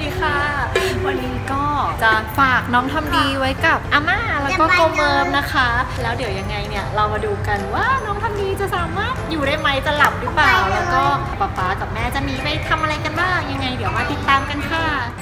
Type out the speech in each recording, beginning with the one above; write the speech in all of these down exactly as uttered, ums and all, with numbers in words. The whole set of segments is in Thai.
ดีค่ะวันนี้ก็จะฝากน้องทำดีไว้กับอาม่าแล้วก็โกเมิร์มนะคะแล้วเดี๋ยวยังไงเนี่ยเรามาดูกันว่าน้องทำดีจะสามารถอยู่ได้ไหมจะหลับหรือเปล่าแล้วก็ป๊าป๊ากับแม่จะหนีไปทำอะไรกันบ้างยังไงเดี๋ยวมาติดตามกันค่ะ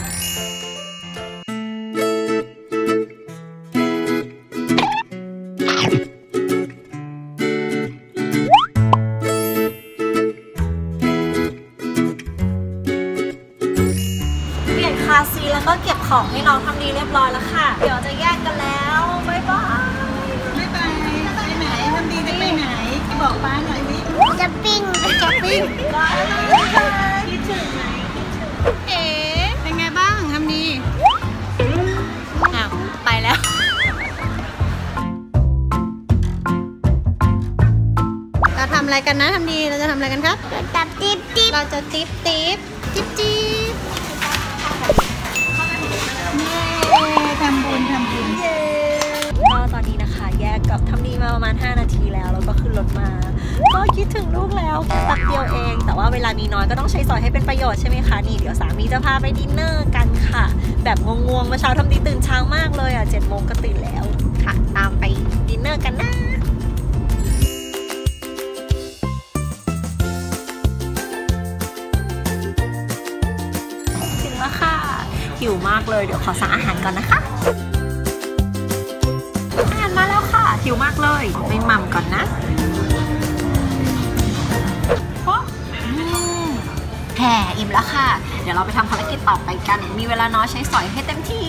คาซีแล้วก็เก็บของให้น้องทำดีเรียบร้อยแล้วค่ะเดี๋ยวจะแยกกันแล้วบ๊ายบายบ๊ายบายไปไหนทำดีจะไปไหนบอกป้าหน่อยวิจะปิ้งจะปิ้งบ๊ายบายคิดถึงไหมเอ๋เป็นไงบ้างทำดีอ้าวไปแล้วเราทำอะไรกันนะทำดีเราจะทำอะไรกันครับจับติ๊บติ๊บเราจะติ๊บติ๊บติ๊บจิ๊บทำบุญทำบุญก็ตอนนี้นะคะแยกกับทำดีมาประมาณห้านาทีแล้วแล้วก็ขึ้นรถมาก็คิดถึงลูกแล้วแค่ตักเดียวเองแต่ว่าเวลามีน้อยก็ต้องใช้สอยให้เป็นประโยชน์ใช่ไหมคะนี่เดี๋ยวสามีจะพาไปดินเนอร์กันค่ะแบบงงๆเมื่อเช้าทำดีตื่นเช้ามากเลยอ่ะเจ็ดโมงก็ตื่นแล้วค่ะตามไปดินเนอร์กันนะถึงแล้วค่ะหิวมากเลยเดี๋ยวขอสั่งอาหารก่อนนะคะอาหารมาแล้วค่ะหิวมากเลยไปหม่ำก่อนนะแผ่อิ่มแล้วค่ะเดี๋ยวเราไปทำภารกิจต่อไปกันมีเวลาน้อยใช้สอยให้เต็มที่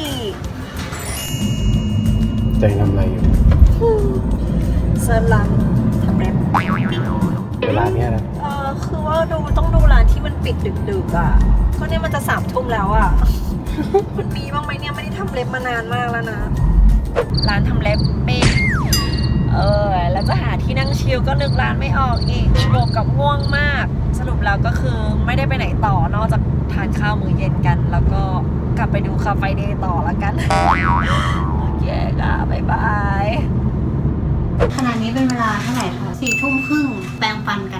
ใจทำอะไรอยู่เซิร์ฟร้านทำเล็บเวลาเนี้ยนะเออคือว่าดูต้องดูร้านที่มันปิดดึกๆอ่ะก็เนี่ยมันจะสามทุ่มแล้วอ่ะมันมีบ้างไหมเนี่ยไม่ได้ทำเล็บมานานมากแล้วนะร้านทำเล็บปิดเออแล้วจะหาที่นั่งชิลก็นึกร้านไม่ออกอีกบวกกับง่วงมากสรุปแล้วก็คือไม่ได้ไปไหนต่อนอกจากทานข้าวมื้อเย็นกันแล้วก็กลับไปดูคาเฟ่เดย์ต่อละกันโอเคค่ะบ๊ายบายขณะนี้เป็นเวลาเท่าไหร่คะสี่ทุ่มครึ่งแปรงฟันกัน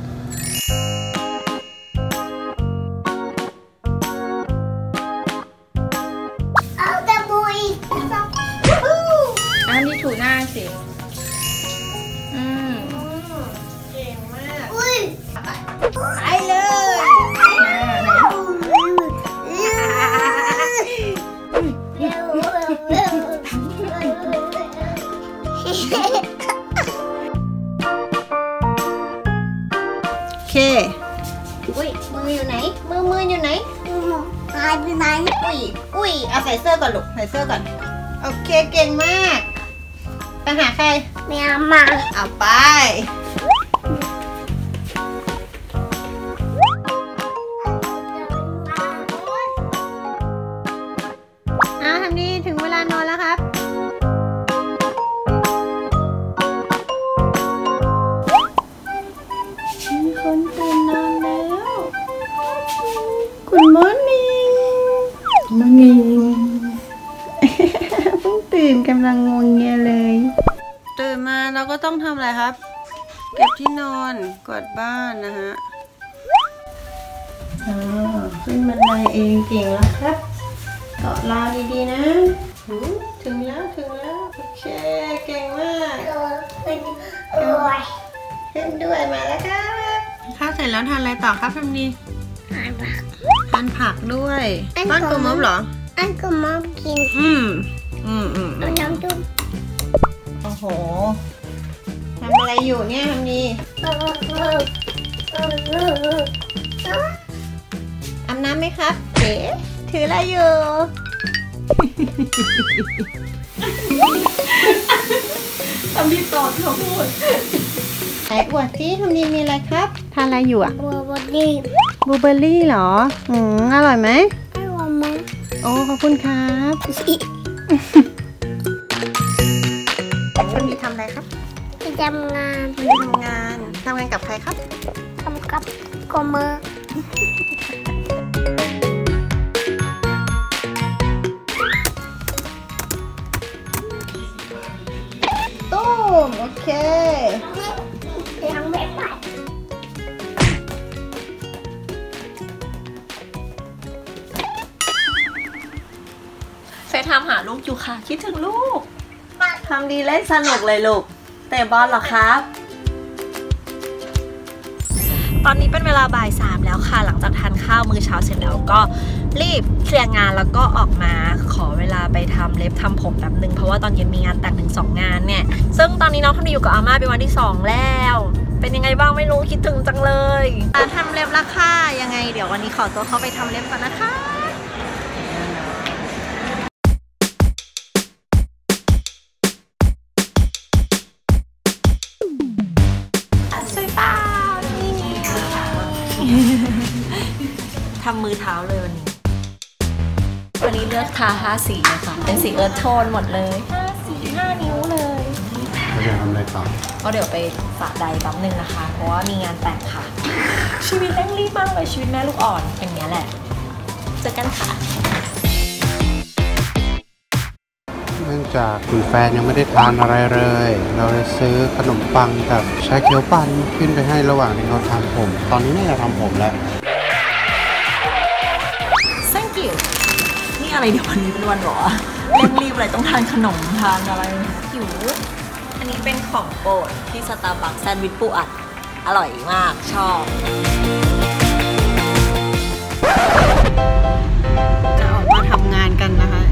เอาตะบุยอันนี้ถูหน้าสิอืมเก่งมากอุ้ยไปเลยโอเคอุ้ยมืออยู่ไหนมือมืออยู่ไหนหายไปไหนอุ้ยอุ้ยเอาใส่เสื้อก่อนลูกใส่เสื้อก่อนโอเคเก่งมากไปหาใครแมวมาเอาไปเอาทำดีถึงเวลานอนแล้วครับมีคนตื่นนอนแล้วคุณมอร์นิ่งมอร์นิ่งเพิ่งตื่นกำลังงวงเงียเลยตื่นมาเราก็ต้องทำอะไรครับเก็บที่นอนกวาดบ้านนะฮะอ๋อขึ้นบันไดเองเก่งแล้วครับเกาะราวดีๆนะถึงแล้วถึงแล้วโอเคเก่งมากขึ้นด้วยมาแล้วครับข้าวเสร็จแล้วทานอะไรต่อครับทำดีทานผักทานผักด้วยป้อนกลมมอบเหรออันก็มอบกินอืมอืมอืมน้ำจุ๊บโอ้โหทำอะไรอยู่เนี่ยทำดีอาบน้ำไหมครับเอ๋ถืออะไรอยู่ทำดีตอบที่เขาพูดไหนอวดซิทำดีมีอะไรครับทานอะไรอยู่อ่ะบลูเบอร์รี่บลูเบอร์รี่เหรออืมอร่อยไหมอร่อยไหมโอ้ขอบคุณครับทำดีทำอะไรครับไปทำงานไปทำงานทำงานกับใครครับทำกับโกเมอร์ตุ้มโอเคยังไม่ไปซไทม์หาลูกอยู่ค่ะคิดถึงลูกทำดีเล่นสนุกเลยลูกเตะบอลเหรอครับตอนนี้เป็นเวลาบ่ายสามแล้วค่ะหลังจากทานข้าวมื้อเช้าเสร็จแล้วก็รีบเคลียร์งานแล้วก็ออกมาขอเวลาไปทำเล็บทำผมแบบนึงเพราะว่าตอนเย็นมีงานแต่งถึงสองงานเนี่ยซึ่งตอนนี้น้องทำดีอยู่กับอาม่าเป็นวันที่สองแล้วเป็นยังไงบ้างไม่รู้คิดถึงจังเลยทำเล็บราคายังไงเดี๋ยววันนี้ขอตัวเข้าไปทำเล็บก่อนนะคะทำมือเท้าเลยวันนี้วันนี้เลือกทาห้าสีเลยค่ะเป็นสีเอิร์ธโทนหมดเลยห้าสีห้านิ้วเลยเราจะทำอะไรต่อก็เดี๋ยวไปสระใดแป๊บนึงนะคะเพราะว่ามีงานแต่งค่ะชีวิตเร่งรีบมากเลยชีวิตแม่ลูกอ่อนเป็นอย่างนี้แหละเจอกันค่ะเนื่องจากคุณแฟนยังไม่ได้ทานอะไรเลยเราเลยซื้อขนมปังกับชาเขียวปั่นขึ้นไปให้ระหว่างที่เขาทำผมตอนนี้น่าจะทำผมแล้วนี่อะไรเดี๋ยววันนี้เป็นวันหรอเร่งรีบอะไรต้องทานขนมทานอะไรหิวอันนี้เป็นของโปรดที่สตาร์บัคแซนด์วิชปูอัดอร่อยมากชอบจะออกมาทำงานกันนะคะ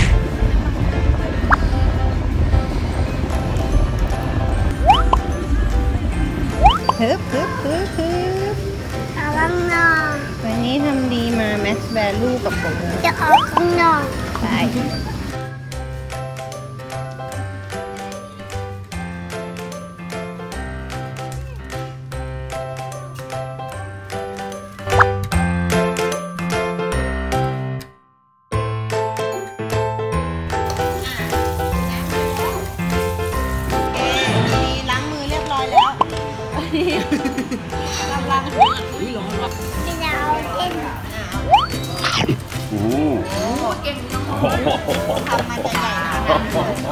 ฮึบฮึบฮึบฮึบเอาข้างนอกวันนี้ทำดีมาแม็กซ์แวลูกับผมจะเอาข้างนอกใช่ล้างมือเรียบร้อยแล้วกำลังจะเอาเล่นโอ้โหเก่งจังทำมันจะใหญ่ขนาดนั้น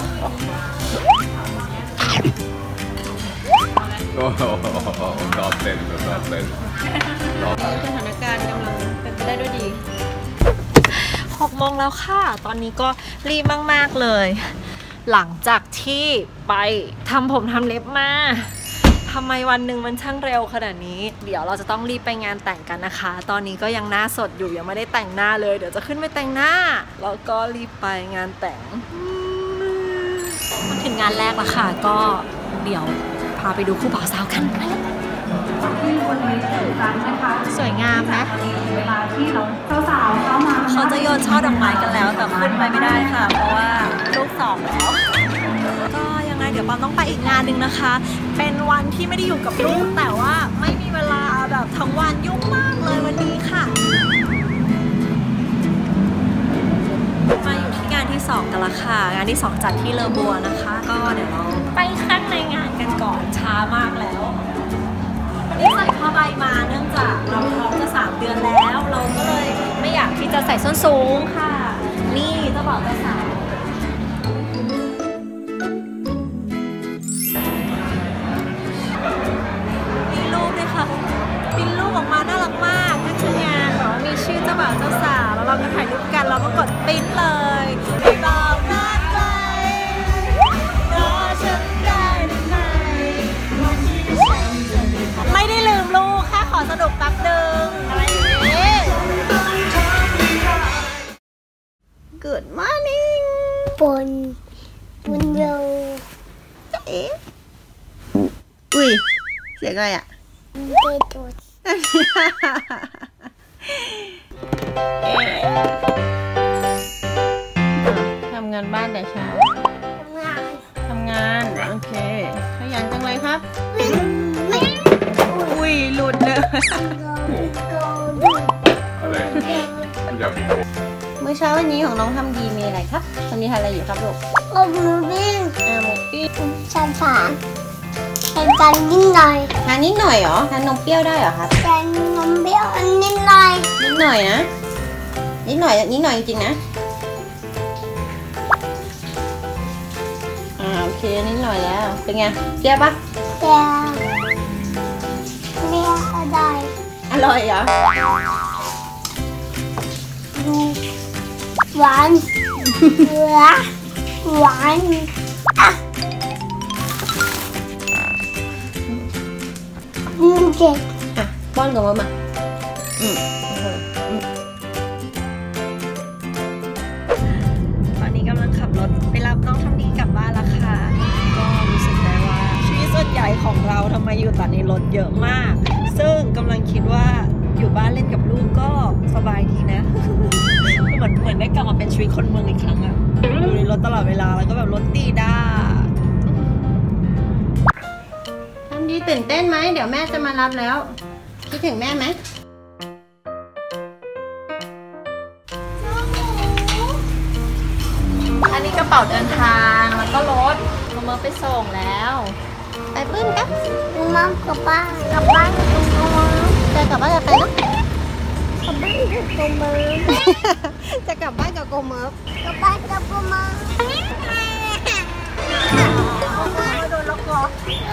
โอ้โหรอบเต้นรอบเต้นสถานการณ์กำลังเป็นไปได้ด้วยดีหกโมงแล้วค่ะตอนนี้ก็รีบมากๆเลยหลังจากที่ไปทำผมทำเล็บมาทำไมวันหนึ่งมันช่างเร็วขนาดนี้เดี๋ยวเราจะต้องรีบไปงานแต่งกันนะคะตอนนี้ก็ยังหน้าสดอยู่ยังไม่ได้แต่งหน้าเลยเดี๋ยวจะขึ้นไปแต่งหน้าแล้วก็รีบไปงานแต่งมาถึงงานแรกแล้วค่ะก็เดี๋ยวพาไปดูคู่บ่าวสาวกันสวยงามนะเวลาที่เราสาวๆเข้ามาเขาจะโยนช่อดอกไม้กันแล้วแต่ขึ้นไปไม่ได้ค่ะเพราะว่าลูกสองแล้วก็ยังไงเดี๋ยวปอมต้องไปอีกงานหนึ่งนะคะเป็นวันที่ไม่ได้อยู่กับลูกแต่ว่าไม่มีเวลาแบบทั้งวันยุ่งมากเลยวันนี้ค่ะมาอยู่ที่งานที่สองกันละค่ะงานที่สองจัดที่เลอบัวนะคะก็เดี๋ยวเราไปข้างในงานกันก่อนช้ามากแล้ววันนี้ใส่ผ้าใบมาเนื่องจากเราท้องจะสามเดือนแล้วเราก็เลยไม่อยากที่จะใส่ส้นสูงค่ะนี่เจ้าบ่าวเจ้าสาวมีรูปด้วยค่ะมีรูปออกมาน่ารักมากนั่นคืองานแบบว่ามีชื่อเจ้าบ่าวเจ้าสาวแล้วเราก็ถ่ายรูปกันเราก็กดปริ้นเลยไม่บอกน่าไกลรอฉันได้ไหมไม่ได้ลืมลูกแค่ขอสนุกแป๊บนึงอะไรอย่างนี้ Good morning ปนปนเร็วเอ๊ะอุ้ยเสียงอะไรอ่ะเด็ดตัวทำงานบ้านแต่เช้าทำงานทำงานโอเคขยันจังเลยครับอุ้ยหลุดเลยอะไรมื้อเช้าวันนี้ของน้องทำดีมีอะไรครับตอนนี้ทำอะไรอยู่ครับลูกโอ้หมูปิ้งอ่าหมูปิ้งชาชาทานกันนิดหน่อยทานนิดหน่อยเหรอทานนมเปรี้ยวได้เหรอครับทานนมเปรี้ยวนิดหน่อยนิดหน่อยนะนิดหน่อยนิดหน่อยจริงๆนะอ่าโอเคนิดหน่อยแล้วเป็นไงเปรี้ยวปะเปรี้ยวเปรี้ยวอร่อยอร่อยเหรอดูหวานหวานอ่ะอืมเจ็บอ่ะป้อนกับมามาอืมตอนนี้กำลังขับรถไปรับน้องทำดีกลับบ้านแล้วค่ะ ก็รู้สึกได้ว่าชีวิตส่วนใหญ่ของเราทำไมอยู่แต่ในรถเยอะมาก ซึ่งกำลังคิดว่าอยู่บ้านเล่นกับลูกก็สบายดีนะ เหมือนเหมือนได้กลับมาเป็นชีวิตคนเมืองอีกครั้งอะอยู่ในรถตลอดเวลาแล้วก็แบบรถตีด้าทำดีตื่นเต้นไหมเดี๋ยวแม่จะมารับแล้วคิดถึงแม่ไหมอันนี้กระเป๋าเดินทางแล้วก็รถเอามาไปส่งแล้วไปปื้มกันมามกลับบ้านกลับบ้านกับตัวมือจะกลับบ้านจะไปนะกลับบ้านกับตัวมือจะกลับบ้านกับโกเมิร์ฟกลับบ้านกับตัวมือโดนล็อกคอ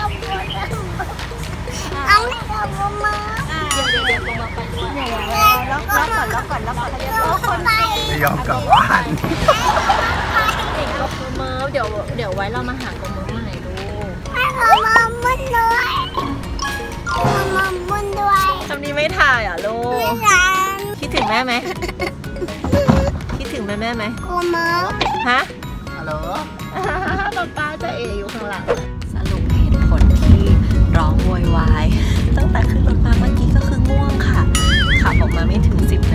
เอากับตัวมือเดี๋ยวเดี๋ยวเดี๋ยวลงมาไปด้วยล็อกก่อนล็อกก่อนล็อกก่อนเรียบร้อยคนไปไม่ยอมกลับบ้านล็อกมือเดี๋ยวเดี๋ยวไว้เรามาหาโกมือใหม่ดูเอามาบุญด้วยเอามาบุญด้วยทำนี้ไม่ถ่ายอ่ะลูไม่กรันคิดถึงแม่ไหม คิดถึงแม่แม่ไหมกูมือฮะฮัลโหลป๊าป้าจะเออยู่ข้างหลัง สรุปเหตุผลที่ร้องโวยวายตั้งแต่ขึ้นรถมาเมื่อกี้ก็คือง่วงค่ะ ขับออกมาไม่ถึงสิบ